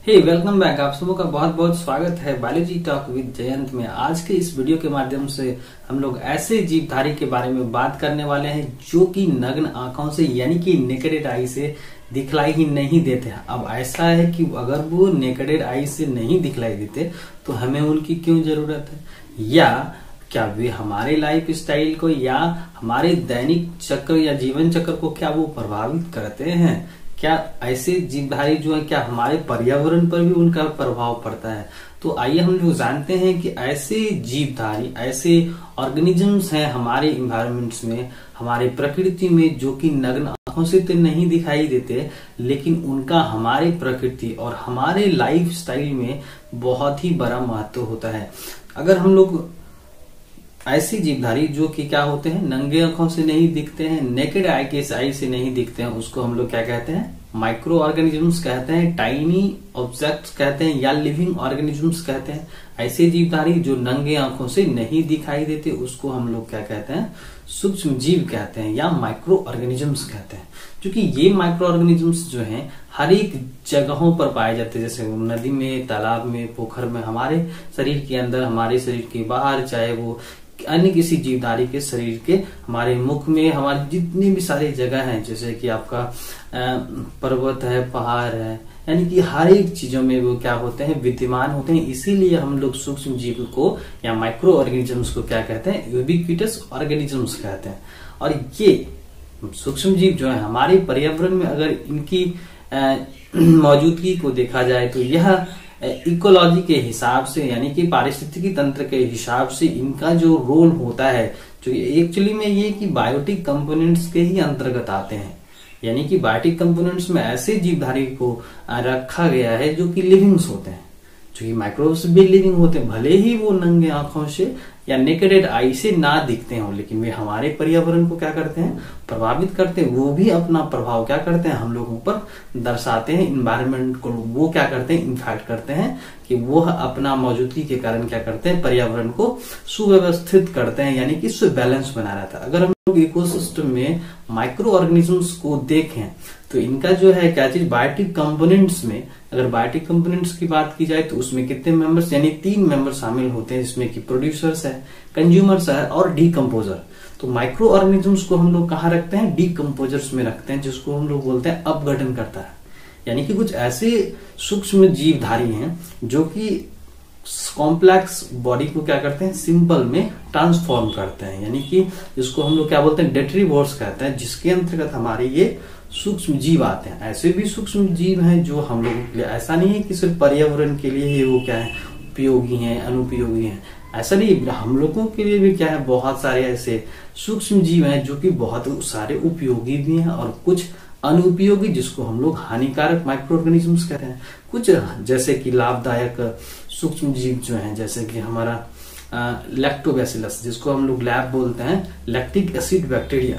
हे welcome back. आप सबों का बहुत बहुत स्वागत है बायोलॉजी टॉक विद जयंत में। आज के इस वीडियो के माध्यम से हम लोग ऐसे जीवधारी के बारे में बात करने वाले हैं जो कि नग्न आंखों से यानी कि नेकेडेड आई से दिखलाई ही नहीं देते हैं। अब ऐसा है कि अगर वो नेकेडेड आई से नहीं दिखलाई देते तो हमें उनकी क्यों जरूरत है, या क्या वे हमारे लाइफ स्टाइल को या हमारे दैनिक चक्र या जीवन चक्र को क्या वो प्रभावित करते हैं? क्या ऐसे जीवधारी जो है क्या हमारे पर्यावरण पर भी उनका प्रभाव पड़ता है? तो आइए हम लोग जानते हैं कि ऐसे जीवधारी, ऐसे ऑर्गेनिजम्स हैं हमारे इन्वायरमेंट्स में, हमारे प्रकृति में, जो कि नग्न आंखों से तो नहीं दिखाई देते, लेकिन उनका हमारे प्रकृति और हमारे लाइफ स्टाइल में बहुत ही बड़ा महत्व होता है। अगर हम लोग ऐसी जीवधारी जो कि क्या होते हैं, नंगे आंखों से नहीं दिखते हैं, नेकेड आई के आई से नहीं दिखते हैं, उसको हम लोग क्या कहते हैं? माइक्रो ऑर्गेनिजम्स कहते हैं, टाइनी ऑब्जेक्ट्स कहते हैं या लिविंग ऑर्गेनिजम्स कहते हैं। ऐसे जीवधारी जो नंगे आंखों से नहीं दिखाई देते उसको हम लोग क्या कहते हैं? सूक्ष्म जीव कहते हैं या माइक्रो ऑर्गेनिजम्स कहते हैं। क्योंकि ये माइक्रो ऑर्गेनिजम्स जो हैं हर एक जगहों पर पाए जाते हैं, जैसे नदी में, तालाब में, पोखर में, हमारे शरीर के अंदर, हमारे शरीर के बाहर, चाहे वो अन्य किसी जीवधारी के शरीर के हमारे मुख में, हमारी जितनी भी सारी जगह हैं, जैसे कि आपका पर्वत है, पहाड़ है, यानी कि हर एक चीजों में वो क्या होते हैं? विद्यमान होते हैं। इसीलिए हम लोग सूक्ष्म जीव को या माइक्रो ऑर्गेनिजम्स को क्या कहते हैं? यूबिक्विटस ऑर्गेनिजम्स कहते हैं। और ये सूक्ष्म जीव जो है हमारे पर्यावरण में अगर इनकी मौजूदि को देखा जाए तो यह इकोलॉजी के हिसाब से यानी कि पारिस्थितिकी तंत्र के हिसाब से इनका जो रोल होता है, जो एक्चुअली में ये कि बायोटिक कंपोनेंट्स के ही अंतर्गत आते हैं। यानी कि बायोटिक कंपोनेंट्स में ऐसे जीवधारी को रखा गया है जो कि लिविंग्स होते हैं, जो कि माइक्रोब्स भी लिविंग होते हैं, भले ही वो नंगे आंखों से या नेकेडेड आई से ना दिखते हो, लेकिन वे हमारे पर्यावरण को क्या करते हैं? प्रभावित करते हैं। वो भी अपना प्रभाव क्या करते हैं? हम लोगों पर दर्शाते हैं। इन्वायरमेंट को वो क्या करते हैं? इन्फैक्ट करते हैं कि वो अपना मौजूदगी के कारण क्या करते हैं? पर्यावरण को सुव्यवस्थित करते हैं, यानी कि बैलेंस बना रहता है। अगर हम लोग इकोसिस्टम में माइक्रो ऑर्गेनिजम्स को देखें तो इनका जो है क्या चीज, बायोटिक कंपोनेंट्स में, अगर बायोटिक कंपोनेंट्स की बात की जाए तो उसमें कितने मेंबर्स, यानी 3 मेंबर शामिल होते हैं, जिसमें कि प्रोड्यूसर्स है, कंज्यूमर्स है और डीकम्पोजर। तो माइक्रो ऑर्गेनिजम्स को हम लोग कहाँ रखते हैं? डीकम्पोजर्स में रखते हैं, जिसको हम लोग बोलते हैं अपघटन करता है। यानी कि कुछ ऐसे सूक्ष्म जीवधारी हैं जो कि कॉम्प्लेक्स बॉडी को क्या करते हैं? सिंपल में ट्रांसफॉर्म करते हैं, यानी कि जिसको हम लोग क्या बोलते हैं? डेट्रीवोर्स कहते हैं, जिसके अंतर्गत हमारे ये सूक्ष्म जीव आते हैं। ऐसे भी सूक्ष्म जीव हैं जो हम लोगों के लिए, ऐसा नहीं है कि सिर्फ पर्यावरण के लिए ही वो क्या है? उपयोगी हैं, अनुपयोगी हैं, ऐसा नहीं। हम लोगों के लिए भी क्या है? बहुत सारे ऐसे सूक्ष्म जीव हैं जो कि बहुत सारे उपयोगी भी हैं और कुछ अनुपयोगी, जिसको हम लोग हानिकारक माइक्रो ऑर्गेनिजम्स कहते हैं। कुछ जैसे कि लाभदायक सूक्ष्म जीव जो हैं, जैसे कि हमारा लैक्टोबैसिलस, जिसको हम लोग लैब बोलते हैं, लैक्टिक एसिड बैक्टीरिया,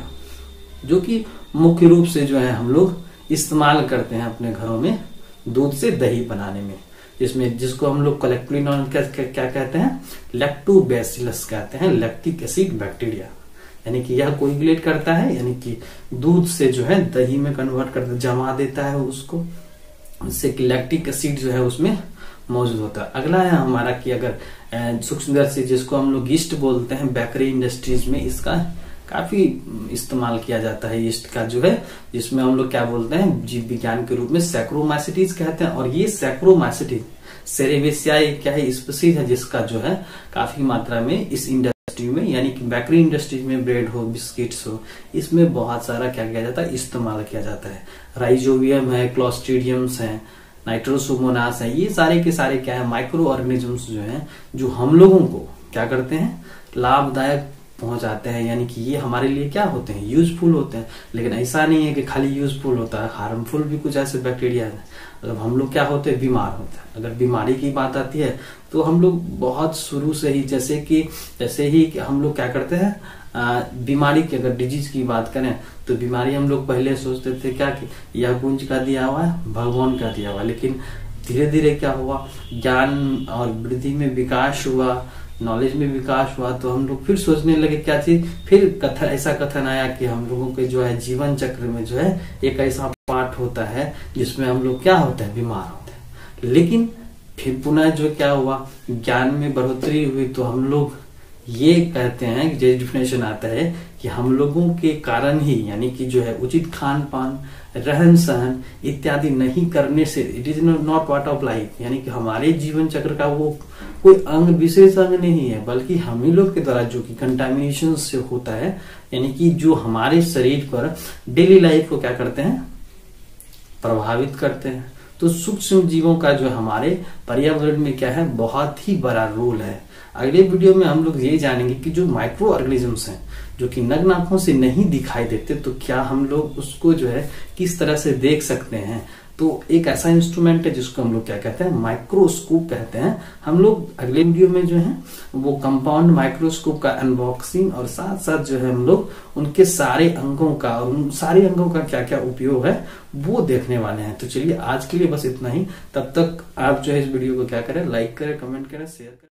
जो कि मुख्य रूप से जो है हम लोग इस्तेमाल करते हैं अपने घरों में दूध से दही बनाने में, जिसको हम लोग कलेक्टिवली क्या कहते हैं? लैक्टोबैसिलस कहते हैं, लैक्टिक एसिड बैक्टीरिया। यानी कि यह कोएगुलेट करता है, यानी कि दूध से जो है दही में कन्वर्ट करता, जमा देता है उसको, इससे कि लैक्टिक एसिड जो है उसमें मौजूद होता है। अगला है हमारा कि अगर सूक्ष्मदर्शी, जिसको हम लोग यीस्ट बोलते हैं, बेकरी इंडस्ट्रीज में इसका काफी इस्तेमाल किया जाता है, यीस्ट का जो है, जिसमें हम लोग क्या बोलते हैं? जीव विज्ञान के रूप में सैक्रोमाइसिटीज कहते हैं। और ये सैक्रोमाइसिटीज सेरेबेसियाई क्या है? स्पीशीज है, जिसका जो है काफी मात्रा में इस इंडस्ट्री में, यानी कि बेकरी इंडस्ट्री में, ब्रेड हो, बिस्किट्स हो, इसमें बहुत सारा क्या किया जाता है? इस्तेमाल किया जाता है। राइजोबियम है, क्लोस्ट्रीडियम्स है, नाइट्रोसोमोनास है, ये सारे के सारे क्या है? माइक्रो ऑर्गेनिजम्स जो है, जो हम लोगों को क्या करते हैं? लाभदायक पहुंचाते हैं, यानी कि ये हमारे लिए क्या होते हैं? यूजफुल होते हैं। लेकिन ऐसा नहीं है कि खाली यूजफुल होता है, हार्मफुल भी कुछ ऐसे बैक्टीरिया है। मतलब हम लोग क्या होते हैं? बीमार होते हैं। अगर बीमारी की बात आती है तो हम लोग बहुत शुरू से ही, जैसे ही हम लोग क्या करते हैं? बीमारी की, अगर डिजीज की बात करें तो बीमारी हम लोग पहले सोचते थे क्या कि यह कुंज का दिया हुआ है, भगवान का दिया हुआ, लेकिन धीरे धीरे क्या हुआ? ज्ञान और वृद्धि में विकास हुआ, नॉलेज में विकास हुआ, तो हम लोग फिर सोचने लगे क्या चीज, फिर ऐसा कथन आया कि हम लोगों के जो है जीवन चक्र में जो है एक ऐसा पार्ट होता है जिसमें हम लोग क्या होते हैं? बीमार होते हैं। लेकिन फिर पुनः जो क्या हुआ, ज्ञान में बढ़ोतरी हुई, तो हम लोग ये कहते हैं कि जो डिफिनेशन आता है कि हम लोगों के कारण ही, यानी कि जो है उचित खान पान, रहन सहन इत्यादि नहीं करने से, it is not part of life, यानी कि हमारे जीवन चक्र का वो कोई अंग, विशेष अंग नहीं है, बल्कि हम ही लोग के द्वारा जो कि कंटामिनेशन से होता है, यानी कि जो हमारे शरीर पर डेली लाइफ को क्या करते हैं, प्रभावित करते हैं। तो सूक्ष्म जीवों का जो हमारे पर्यावरण में क्या है, बहुत ही बड़ा रोल है। अगले वीडियो में हम लोग ये जानेंगे कि जो माइक्रो ऑर्गेनिजम्स हैं जो कि नग्न आंखों से नहीं दिखाई देते, तो क्या हम लोग उसको जो है किस तरह से देख सकते हैं। तो एक ऐसा इंस्ट्रूमेंट है जिसको हम लोग क्या कहते हैं, माइक्रोस्कोप कहते हैं। हम लोग अगले वीडियो में जो है वो कंपाउंड माइक्रोस्कोप का अनबॉक्सिंग और साथ साथ जो है हम लोग उनके सारे अंगों का और उन सारे अंगों का क्या क्या उपयोग है वो देखने वाले हैं। तो चलिए आज के लिए बस इतना ही। तब तक आप जो है इस वीडियो को क्या करें, लाइक करें, कमेंट करें, शेयर करें।